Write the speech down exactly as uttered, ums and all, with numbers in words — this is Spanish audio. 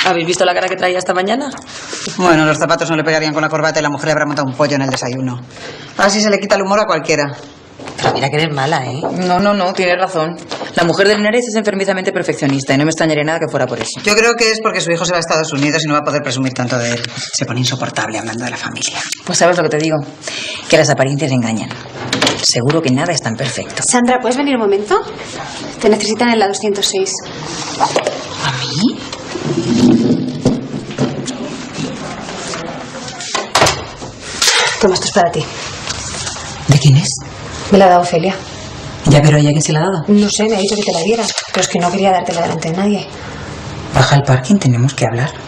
¿Habéis visto la cara que traía esta mañana? Bueno, los zapatos no le pegarían con la corbata y la mujer le habrá montado un pollo en el desayuno. Así se le quita el humor a cualquiera. Pero mira que eres mala, ¿eh? No, no, no, tienes razón. La mujer de Linares es enfermizamente perfeccionista y no me extrañaría nada que fuera por eso. Yo creo que es porque su hijo se va a Estados Unidos y no va a poder presumir tanto de él. Se pone insoportable hablando de la familia. Pues sabes lo que te digo, que las apariencias engañan. Seguro que nada es tan perfecto. Sandra, ¿puedes venir un momento? Te necesitan en la doscientos seis. ¿A mí? Toma, esto es para ti. ¿De quién es? Me la ha dado Ofelia. Ya, pero ¿ella quién se la ha dado? No sé, me ha dicho que te la diera, pero es que no quería dártela delante de nadie. Baja al parking, tenemos que hablar.